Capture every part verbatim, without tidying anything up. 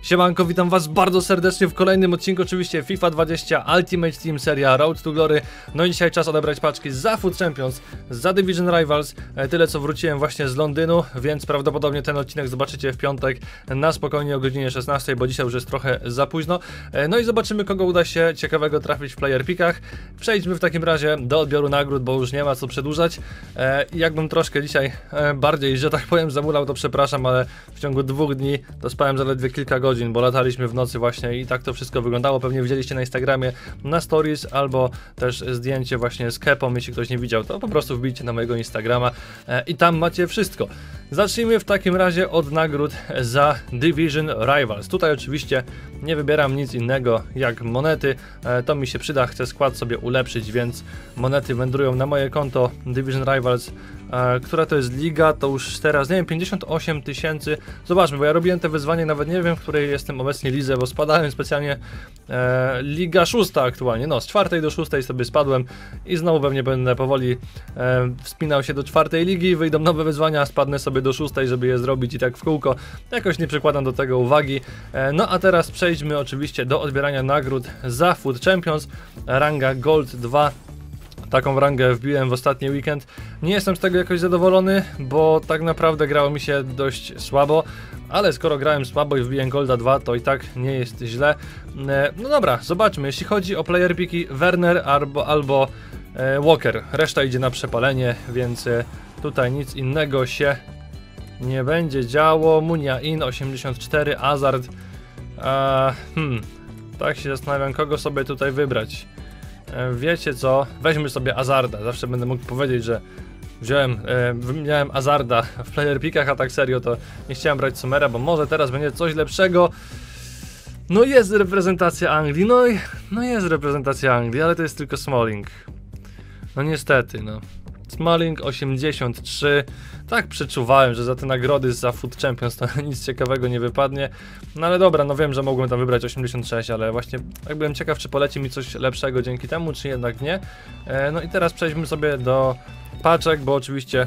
Siemanko, witam was bardzo serdecznie w kolejnym odcinku, oczywiście FIFA dwadzieścia Ultimate Team seria Road to Glory. No i dzisiaj czas odebrać paczki za Foot Champions, za Division Rivals. Tyle co wróciłem właśnie z Londynu, więc prawdopodobnie ten odcinek zobaczycie w piątek na spokojnie o godzinie szesnastej, bo dzisiaj już jest trochę za późno. No i zobaczymy, kogo uda się ciekawego trafić w player pickach. Przejdźmy w takim razie do odbioru nagród, bo już nie ma co przedłużać. I jakbym troszkę dzisiaj bardziej, że tak powiem, zamulał, to przepraszam, ale w ciągu dwóch dni to spałem zaledwie kilka godzin, bo lataliśmy w nocy właśnie i tak to wszystko wyglądało. Pewnie widzieliście na Instagramie, na stories, albo też zdjęcie właśnie z kepą. Jeśli ktoś nie widział, to po prostu wbijcie na mojego Instagrama e, i tam macie wszystko. Zacznijmy w takim razie od nagród za Division Rivals. Tutaj oczywiście nie wybieram nic innego jak monety, e, to mi się przyda, chcę skład sobie ulepszyć, więc monety wędrują na moje konto Division Rivals. E, która to jest liga, to już teraz, nie wiem, pięćdziesiąt osiem tysięcy. Zobaczmy, bo ja robiłem te wyzwanie, nawet nie wiem, w której jestem obecnie lidze, bo spadałem specjalnie. e, Liga szósta aktualnie, no z czwartej do szóstej sobie spadłem i znowu pewnie będę powoli e, wspinał się do czwartej ligi, wyjdą nowe wyzwania, spadnę sobie do szóstej, żeby je zrobić i tak w kółko. Jakoś nie przykładam do tego uwagi. e, No a teraz przejdźmy oczywiście do odbierania nagród za Foot Champions, ranga Gold dwa. Taką rangę wbiłem w ostatni weekend. Nie jestem z tego jakoś zadowolony, bo tak naprawdę grało mi się dość słabo, ale skoro grałem słabo i wbiłem Golda dwa, to i tak nie jest źle. No dobra, zobaczmy. Jeśli chodzi o player picki, Werner albo, albo e, Walker. Reszta idzie na przepalenie, więc e, tutaj nic innego się nie będzie działo. Munia in osiemdziesiąt cztery, Hazard. E, hmm, tak się zastanawiam, kogo sobie tutaj wybrać. Wiecie co? Weźmy sobie Hazarda. Zawsze będę mógł powiedzieć, że wziąłem, e, miałem Hazarda w player pickach, a tak serio to nie chciałem brać Sommera, bo może teraz będzie coś lepszego. No jest reprezentacja Anglii, no i no jest reprezentacja Anglii, ale to jest tylko Smalling. No niestety, no. Smalling osiemdziesiąt trzy. Tak przeczuwałem, że za te nagrody za Foot Champions to nic ciekawego nie wypadnie. No ale dobra, no wiem, że mogłem tam wybrać osiemdziesiąt sześć, ale właśnie jak byłem ciekaw, czy poleci mi coś lepszego dzięki temu, czy jednak nie. E, no i teraz przejdźmy sobie do paczek, bo oczywiście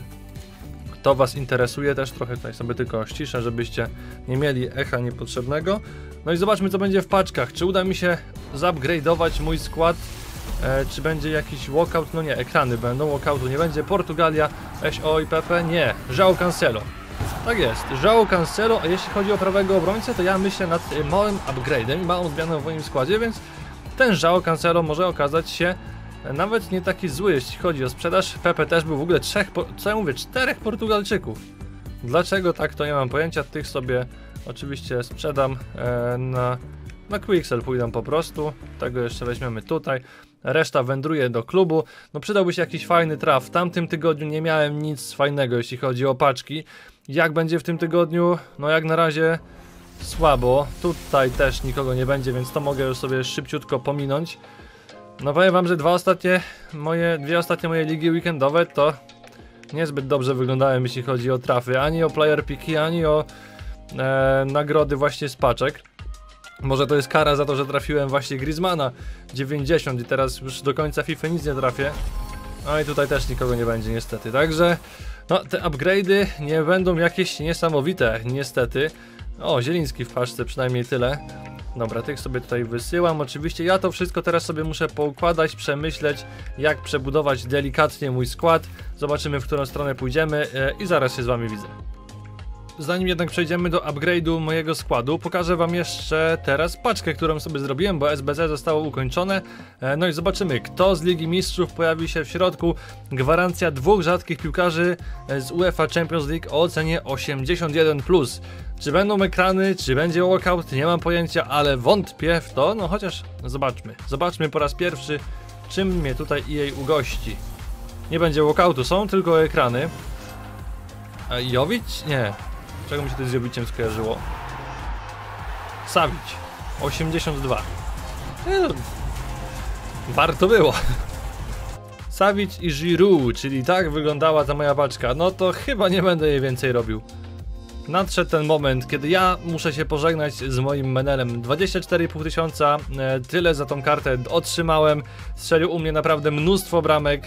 to was interesuje też. Trochę tutaj sobie tylko ściszę, żebyście nie mieli echa niepotrzebnego. No i zobaczmy, co będzie w paczkach. Czy uda mi się zupgrade'ować mój skład? E, czy będzie jakiś walkout? No nie, ekrany będą, walkoutu nie będzie. Portugalia, S O i P P, nie. João Cancelo. Tak jest, João Cancelo, a jeśli chodzi o prawego obrońcę, to ja myślę nad małym upgrade'em i małą zmianą w moim składzie, więc ten João Cancelo może okazać się nawet nie taki zły, jeśli chodzi o sprzedaż. P P też był w ogóle trzech, co ja mówię, czterech Portugalczyków. Dlaczego tak, to nie mam pojęcia, tych sobie oczywiście sprzedam e, na... Na Quicksell pójdę po prostu, tego jeszcze weźmiemy tutaj. Reszta wędruje do klubu. No przydałby się jakiś fajny traf. W tamtym tygodniu nie miałem nic fajnego, jeśli chodzi o paczki. Jak będzie w tym tygodniu? No jak na razie słabo. Tutaj też nikogo nie będzie, więc to mogę już sobie szybciutko pominąć. No powiem wam, że dwa ostatnie moje, dwie ostatnie moje ligi weekendowe to niezbyt dobrze wyglądałem, jeśli chodzi o trafy. Ani o player picki, ani o e, nagrody właśnie z paczek. Może to jest kara za to, że trafiłem właśnie Griezmana dziewięćdziesiąt i teraz już do końca FIFA nic nie trafię. No i tutaj też nikogo nie będzie niestety, także no te upgrade'y nie będą jakieś niesamowite niestety. O, Zieliński w paczce, przynajmniej tyle. Dobra, tych sobie tutaj wysyłam. Oczywiście ja to wszystko teraz sobie muszę poukładać, przemyśleć, jak przebudować delikatnie mój skład. Zobaczymy, w którą stronę pójdziemy i zaraz się z wami widzę. Zanim jednak przejdziemy do upgrade'u mojego składu, pokażę wam jeszcze teraz paczkę, którą sobie zrobiłem, bo S B C zostało ukończone. No i zobaczymy, kto z Ligi Mistrzów pojawi się w środku. Gwarancja dwóch rzadkich piłkarzy z UEFA Champions League o ocenie osiemdziesiąt jeden plus. Czy będą ekrany, czy będzie walkout, nie mam pojęcia, ale wątpię w to. No chociaż zobaczmy. Zobaczmy po raz pierwszy, czym mnie tutaj E A ugości. Nie będzie walkoutu, są tylko ekrany. A Jovic? Nie. Czego mi się to z Joviciem skojarzyło? Savic osiemdziesiąt dwa. Eee, warto było. Savic i Giroud, czyli tak wyglądała ta moja paczka. No to chyba nie będę jej więcej robił. Nadszedł ten moment, kiedy ja muszę się pożegnać z moim menelem. dwadzieścia cztery i pół tysiąca, e, tyle za tą kartę otrzymałem. Strzelił u mnie naprawdę mnóstwo bramek.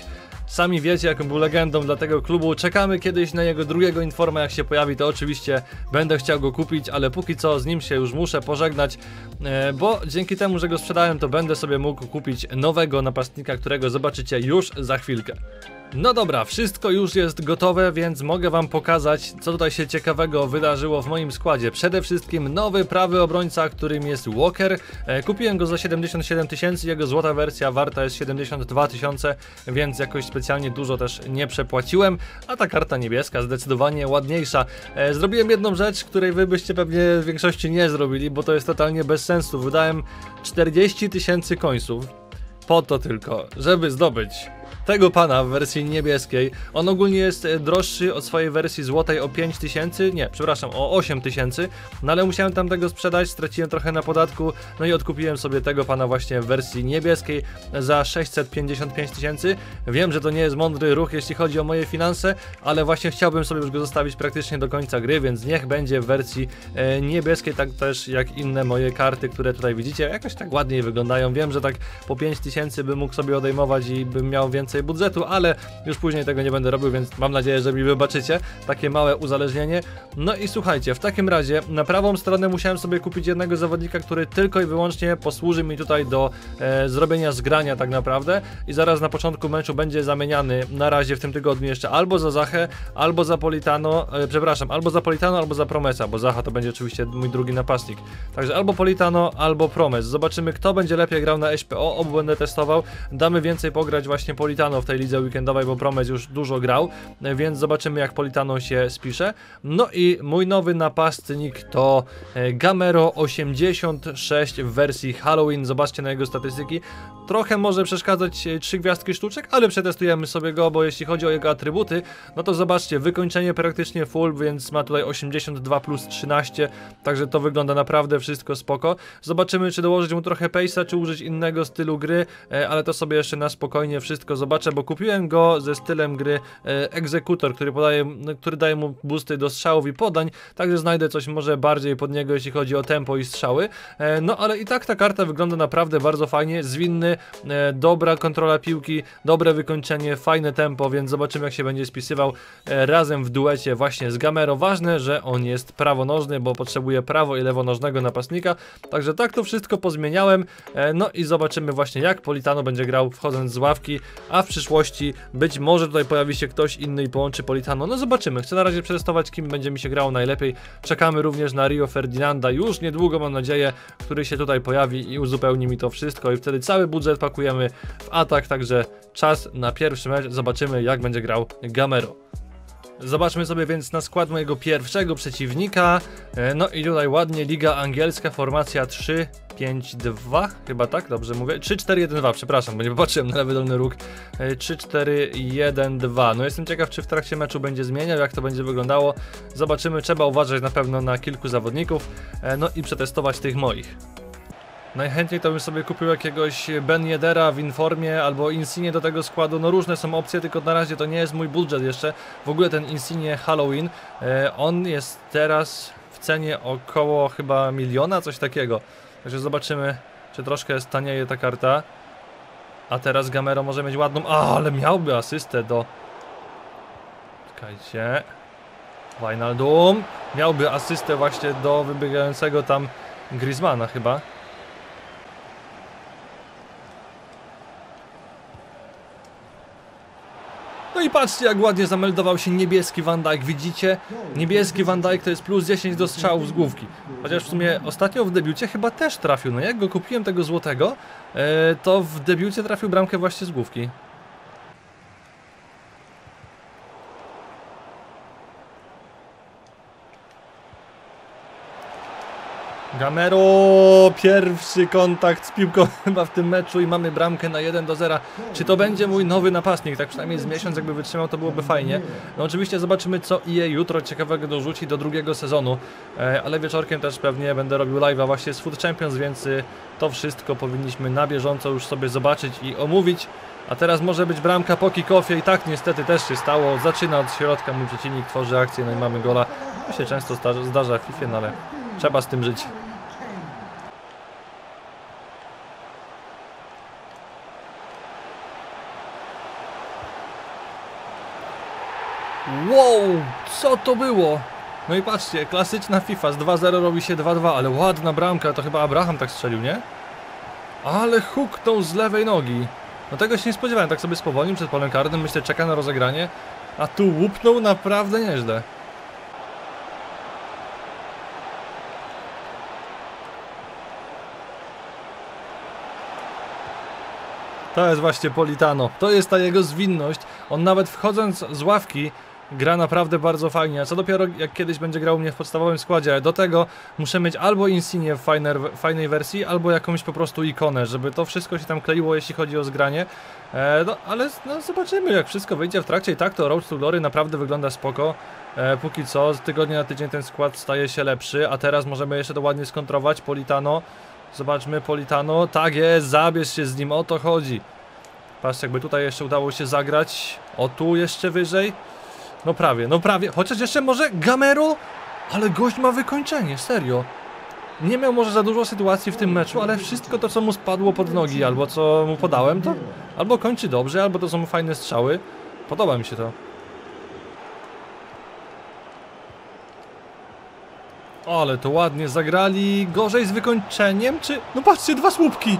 Sami wiecie, jaką był legendą dla tego klubu. Czekamy kiedyś na jego drugiego informa, jak się pojawi, to oczywiście będę chciał go kupić, ale póki co z nim się już muszę pożegnać, e, bo dzięki temu, że go sprzedałem, to będę sobie mógł kupić nowego napastnika, którego zobaczycie już za chwilkę. No dobra, wszystko już jest gotowe, więc mogę wam pokazać, co tutaj się ciekawego wydarzyło w moim składzie. Przede wszystkim nowy prawy obrońca, którym jest Walker. E, kupiłem go za siedemdziesiąt siedem tysięcy, jego złota wersja warta jest siedemdziesiąt dwa tysiące, więc jakoś specjalnie dużo też nie przepłaciłem. A ta karta niebieska zdecydowanie ładniejsza. E, zrobiłem jedną rzecz, której wy byście pewnie w większości nie zrobili, bo to jest totalnie bez sensu. Wydałem czterdzieści tysięcy końców po to tylko, żeby zdobyć tego pana w wersji niebieskiej. On ogólnie jest droższy od swojej wersji złotej o pięć tysięcy, nie, przepraszam, o osiem tysięcy, no ale musiałem tam tego sprzedać, straciłem trochę na podatku, no i odkupiłem sobie tego pana właśnie w wersji niebieskiej za sześćset pięćdziesiąt pięć tysięcy. Wiem, że to nie jest mądry ruch, jeśli chodzi o moje finanse, ale właśnie chciałbym sobie już go zostawić praktycznie do końca gry, więc niech będzie w wersji e, niebieskiej, tak też jak inne moje karty, które tutaj widzicie, jakoś tak ładniej wyglądają. Wiem, że tak po pięć tysięcy bym mógł sobie odejmować i bym miał więcej budżetu, ale już później tego nie będę robił, więc mam nadzieję, że mi wybaczycie takie małe uzależnienie. No i słuchajcie, w takim razie na prawą stronę musiałem sobie kupić jednego zawodnika, który tylko i wyłącznie posłuży mi tutaj do e, zrobienia zgrania tak naprawdę i zaraz na początku meczu będzie zamieniany na razie w tym tygodniu jeszcze albo za Zachę, albo za Politano, e, przepraszam, albo za Politano, albo za Promesa, bo Zacha to będzie oczywiście mój drugi napastnik. Także albo Politano, albo Promes. Zobaczymy, kto będzie lepiej grał na H P O, obu będę testował. Damy więcej pograć właśnie Politano w tej lidze weekendowej, bo Promes już dużo grał, więc zobaczymy, jak Politano się spisze. No i mój nowy napastnik to Gamero osiemdziesiąt sześć w wersji Halloween. Zobaczcie na jego statystyki. Trochę może przeszkadzać trzy gwiazdki sztuczek, ale przetestujemy sobie go, bo jeśli chodzi o jego atrybuty, no to zobaczcie, wykończenie praktycznie full, więc ma tutaj osiemdziesiąt dwa plus trzynaście, także to wygląda naprawdę wszystko spoko. Zobaczymy, czy dołożyć mu trochę pace'a, czy użyć innego stylu gry, ale to sobie jeszcze na spokojnie wszystko zobaczę, bo kupiłem go ze stylem gry e, egzekutor, który podaje, który daje mu boosty do strzałów i podań, także znajdę coś może bardziej pod niego, jeśli chodzi o tempo i strzały. E, no ale i tak ta karta wygląda naprawdę bardzo fajnie, zwinny, e, dobra kontrola piłki, dobre wykończenie, fajne tempo, więc zobaczymy, jak się będzie spisywał e, razem w duecie właśnie z Gamero. Ważne, że on jest prawonożny, bo potrzebuje prawo i lewonożnego napastnika, także tak to wszystko pozmieniałem, e, no i zobaczymy właśnie, jak Politano będzie grał wchodząc z ławki, a w przyszłości być może tutaj pojawi się ktoś inny i połączy Politano. No zobaczymy, chcę na razie przetestować, kim będzie mi się grało najlepiej. Czekamy również na Rio Ferdinanda, już niedługo mam nadzieję, który się tutaj pojawi i uzupełni mi to wszystko i wtedy cały budżet pakujemy w atak, także czas na pierwszy mecz, zobaczymy, jak będzie grał Gamero. Zobaczmy sobie więc na skład mojego pierwszego przeciwnika. No i tutaj ładnie liga angielska, formacja trzy pięć dwa, chyba tak, dobrze mówię? trzy cztery jeden dwa, przepraszam, bo nie popatrzyłem na lewy dolny róg. trzy cztery jeden dwa. No jestem ciekaw, czy w trakcie meczu będzie zmieniał, jak to będzie wyglądało. Zobaczymy, trzeba uważać na pewno na kilku zawodników, no i przetestować tych moich. Najchętniej to bym sobie kupił jakiegoś Ben Yedera w informie albo Insigne do tego składu, no różne są opcje, tylko na razie to nie jest mój budżet jeszcze. W ogóle ten Insigne Halloween, e, on jest teraz w cenie około chyba miliona, coś takiego. Także zobaczymy, czy troszkę stanieje ta karta. A teraz Gamero może mieć ładną, a, ale miałby asystę do... Czekajcie... Wijnaldum miałby asystę właśnie do wybiegającego tam Griezmana chyba. No i patrzcie, jak ładnie zameldował się niebieski Van Dijk, widzicie? Niebieski Van Dijk to jest plus dziesięć do strzałów z główki. Chociaż w sumie ostatnio w debiucie chyba też trafił, no jak go kupiłem tego złotego, to w debiucie trafił bramkę właśnie z główki. Gamero, pierwszy kontakt z piłką chyba w tym meczu i mamy bramkę na jeden do zera. Czy to będzie mój nowy napastnik? Tak przynajmniej z miesiąc jakby wytrzymał, to byłoby fajnie. No oczywiście zobaczymy, co E A jutro ciekawego dorzuci do drugiego sezonu, e, ale wieczorkiem też pewnie będę robił live'a właśnie z Food Champions, więc y, to wszystko powinniśmy na bieżąco już sobie zobaczyć i omówić. A teraz może być bramka po kick-offie i tak niestety też się stało. Zaczyna od środka, mój przeciwnik tworzy akcję, no i mamy gola. To się często zdarza, zdarza w FIFA, no ale trzeba z tym żyć. Wow, co to było? No i patrzcie, klasyczna FIFA, z dwa zero robi się dwa dwa, ale ładna bramka, to chyba Abraham tak strzelił, nie? Ale huknął z lewej nogi. No tego się nie spodziewałem, tak sobie spowolnił przed polem karnym, myślę, czeka na rozegranie, a tu łupnął naprawdę nieźle. To jest właśnie Politano, to jest ta jego zwinność, on nawet wchodząc z ławki gra naprawdę bardzo fajnie, a co dopiero jak kiedyś będzie grał u mnie w podstawowym składzie. Do tego muszę mieć albo Insignię w fajnej, fajnej wersji, albo jakąś po prostu ikonę, żeby to wszystko się tam kleiło, jeśli chodzi o zgranie. E, no, ale no, zobaczymy, jak wszystko wyjdzie w trakcie. I tak to Road to Glory naprawdę wygląda spoko. E, póki co, z tygodnia na tydzień ten skład staje się lepszy, a teraz możemy jeszcze to ładnie skontrować. Politano, zobaczmy, Politano, tak jest, zabierz się z nim, o to chodzi. Patrzcie, jakby tutaj jeszcze udało się zagrać, o tu jeszcze wyżej. No prawie, no prawie, chociaż jeszcze może Gamero, ale gość ma wykończenie, serio. Nie miał może za dużo sytuacji w tym meczu, ale wszystko to, co mu spadło pod nogi, albo co mu podałem, to albo kończy dobrze, albo to są mu fajne strzały. Podoba mi się to. Ale to ładnie zagrali, gorzej z wykończeniem, czy... No patrzcie, dwa słupki!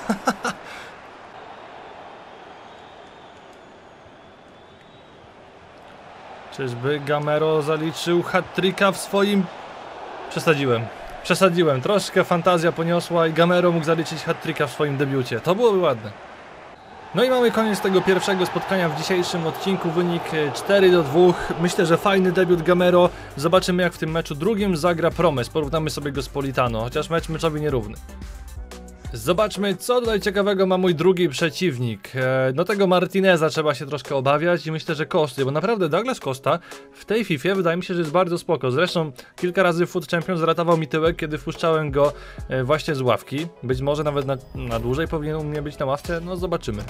Czyżby Gamero zaliczył hat-tricka w swoim... Przesadziłem. Przesadziłem. Troszkę fantazja poniosła i Gamero mógł zaliczyć hat-tricka w swoim debiucie. To byłoby ładne. No i mamy koniec tego pierwszego spotkania w dzisiejszym odcinku. Wynik cztery do dwóch. Myślę, że fajny debiut Gamero. Zobaczymy, jak w tym meczu drugim zagra Promes. Porównamy sobie go z Politano, chociaż mecz meczowi nierówny. Zobaczmy, co tutaj ciekawego ma mój drugi przeciwnik. E, no tego Martineza trzeba się troszkę obawiać i myślę, że Kosty, bo naprawdę Douglas Costa w tej Fifie wydaje mi się, że jest bardzo spoko. Zresztą kilka razy w Foot Champions zratował mi tyłek, kiedy wpuszczałem go e, właśnie z ławki. Być może nawet na, na dłużej powinien u mnie być na ławce, no zobaczymy.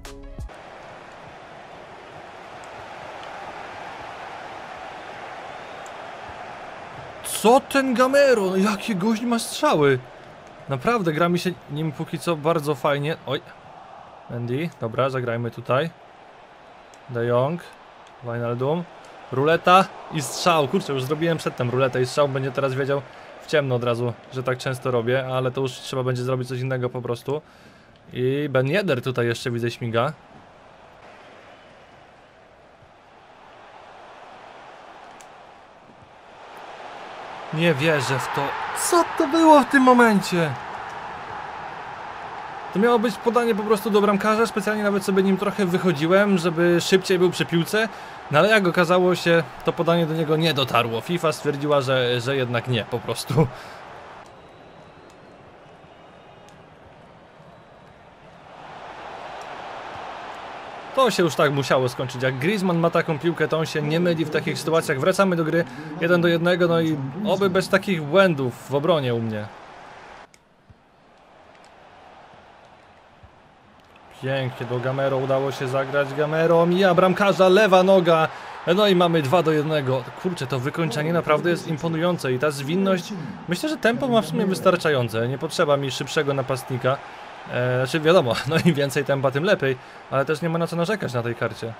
Co ten Gamero? No jakie gość ma strzały! Naprawdę, gra mi się nim póki co bardzo fajnie. Oj. Mendy, dobra, zagrajmy tutaj. De Jong. Wijnaldum. Ruleta i strzał. Kurczę, już zrobiłem przedtem ruletę i strzał. Będzie teraz wiedział w ciemno od razu, że tak często robię. Ale to już trzeba będzie zrobić coś innego po prostu. I Ben Yedder tutaj jeszcze widzę śmiga. Nie wierzę w to. Co to było w tym momencie? To miało być podanie po prostu do bramkarza. Specjalnie nawet sobie nim trochę wychodziłem, żeby szybciej był przy piłce. No ale jak okazało się, to podanie do niego nie dotarło. FIFA stwierdziła, że, że jednak nie, po prostu. To się już tak musiało skończyć. Jak Griezmann ma taką piłkę, to on się nie myli w takich sytuacjach. Wracamy do gry jeden do jednego, no i oby bez takich błędów w obronie u mnie. Pięknie, do Gamero udało się zagrać. Gamero mija bramkarza, lewa noga. No i mamy dwa do jednego. Kurczę, to wykończenie naprawdę jest imponujące i ta zwinność, myślę, że tempo ma w sumie wystarczające. Nie potrzeba mi szybszego napastnika. E, znaczy wiadomo, no im więcej tempa, tym lepiej, ale też nie ma na co narzekać na tej karcie.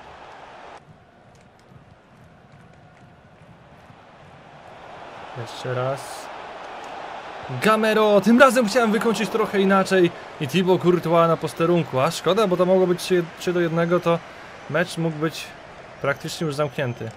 Jeszcze raz. Gamero, tym razem chciałem wykończyć trochę inaczej i Thibaut Courtois na posterunku, a szkoda, bo to mogło być trzy do jednego, to mecz mógł być praktycznie już zamknięty.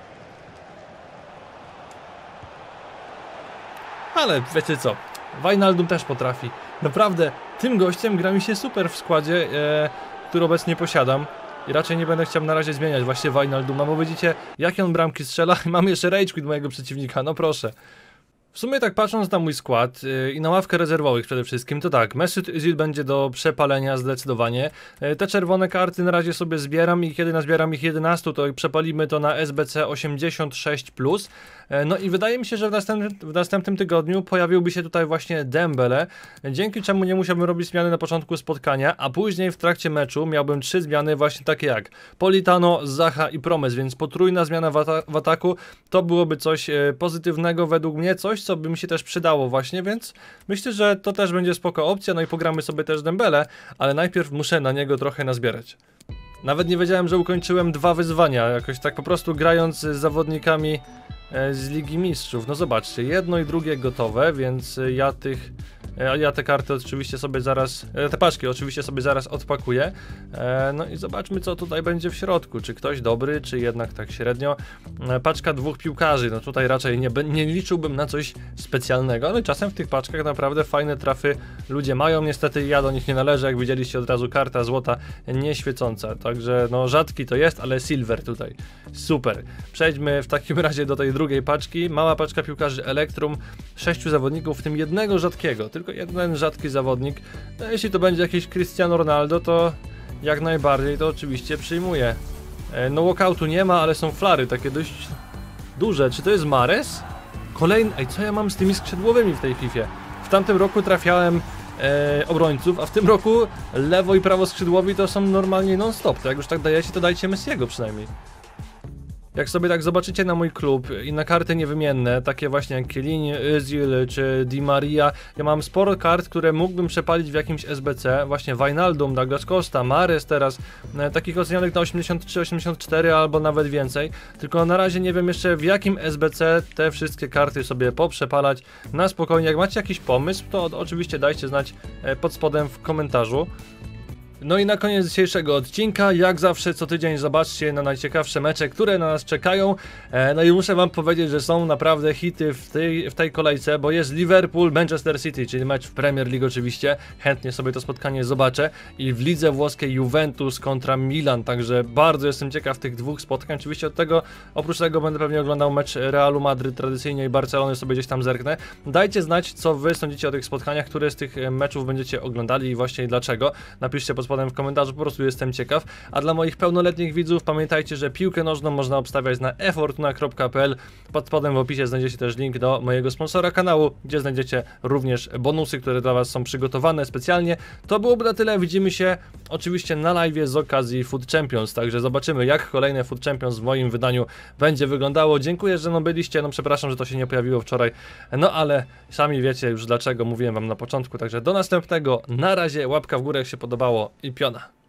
Ale wiecie co, Wijnaldum też potrafi. Naprawdę, tym gościem gra mi się super w składzie, e, który obecnie posiadam. I raczej nie będę chciał na razie zmieniać właśnie Wijnalduma, bo widzicie, jakie on bramki strzela i mam jeszcze rage quit mojego przeciwnika, no proszę. W sumie tak patrząc na mój skład yy, i na ławkę rezerwowych przede wszystkim, to tak, Mesut Özil będzie do przepalenia zdecydowanie. Yy, te czerwone karty na razie sobie zbieram i kiedy nazbieram ich jedenaście, to przepalimy to na S B C osiemdziesiąt sześć plus. Yy, no i wydaje mi się, że w następnym, w następnym tygodniu pojawiłby się tutaj właśnie Dembele, dzięki czemu nie musiałbym robić zmiany na początku spotkania, a później w trakcie meczu miałbym trzy zmiany właśnie takie jak Politano, Zaha i Promes, więc potrójna zmiana w, ata w ataku to byłoby coś yy, pozytywnego według mnie, coś co by mi się też przydało właśnie, więc myślę, że to też będzie spoko opcja, no i pogramy sobie też Dembele, ale najpierw muszę na niego trochę nazbierać. Nawet nie wiedziałem, że ukończyłem dwa wyzwania, jakoś tak po prostu grając z zawodnikami e, z Ligi Mistrzów. No zobaczcie, jedno i drugie gotowe, więc ja tych... Ja te karty oczywiście sobie zaraz, te paczki oczywiście sobie zaraz odpakuję. E, no i zobaczmy, co tutaj będzie w środku. Czy ktoś dobry, czy jednak tak średnio. E, paczka dwóch piłkarzy, no tutaj raczej nie, nie liczyłbym na coś specjalnego, ale czasem w tych paczkach naprawdę fajne trafy ludzie mają. Niestety ja do nich nie należę, jak widzieliście od razu karta złota nieświecąca. Także no rzadki to jest, ale silver tutaj. Super. Przejdźmy w takim razie do tej drugiej paczki. Mała paczka piłkarzy Elektrum, sześciu zawodników, w tym jednego rzadkiego. Tylko jeden rzadki zawodnik. No, jeśli to będzie jakiś Cristiano Ronaldo, to jak najbardziej to oczywiście przyjmuję. E, no walkoutu nie ma, ale są flary takie dość duże. Czy to jest Mahrez? Kolejny... Ej, co ja mam z tymi skrzydłowymi w tej Fifie? W tamtym roku trafiałem e, obrońców, a w tym roku lewo i prawo skrzydłowi to są normalnie non-stop. To jak już tak dajecie, to dajcie Messiego przynajmniej. Jak sobie tak zobaczycie na mój klub i na karty niewymienne, takie właśnie jak Chiellini, Özil czy Di Maria, ja mam sporo kart, które mógłbym przepalić w jakimś S B C, właśnie Wijnaldum, Douglas Costa, Mahrez teraz, e, takich ocenianych na osiemdziesiąt trzy osiemdziesiąt cztery albo nawet więcej, tylko na razie nie wiem jeszcze w jakim S B C te wszystkie karty sobie poprzepalać na spokojnie. Jak macie jakiś pomysł, to oczywiście dajcie znać e, pod spodem w komentarzu. No i na koniec dzisiejszego odcinka, jak zawsze co tydzień zobaczcie na najciekawsze mecze, które na nas czekają. E, no i muszę wam powiedzieć, że są naprawdę hity w tej, w tej kolejce, bo jest Liverpool, Manchester City, czyli mecz w Premier League oczywiście. Chętnie sobie to spotkanie zobaczę. I w lidze włoskiej Juventus kontra Milan, także bardzo jestem ciekaw tych dwóch spotkań. Oczywiście od tego, oprócz tego będę pewnie oglądał mecz Realu Madryt tradycyjnie i Barcelony, sobie gdzieś tam zerknę. Dajcie znać, co wy sądzicie o tych spotkaniach, które z tych meczów będziecie oglądali i właśnie dlaczego. Napiszcie pod spodem w komentarzu, po prostu jestem ciekaw. A dla moich pełnoletnich widzów pamiętajcie, że piłkę nożną można obstawiać na e fortuna kropka p l. Pod spodem w opisie znajdziecie też link do mojego sponsora kanału, gdzie znajdziecie również bonusy, które dla was są przygotowane specjalnie. To byłoby na tyle, widzimy się oczywiście na live z okazji Food Champions, także zobaczymy, jak kolejne Food Champions w moim wydaniu będzie wyglądało. Dziękuję, że no byliście, no przepraszam, że to się nie pojawiło wczoraj, no ale sami wiecie już dlaczego, mówiłem wam na początku, także do następnego, na razie, łapka w górę jak się podobało i piona.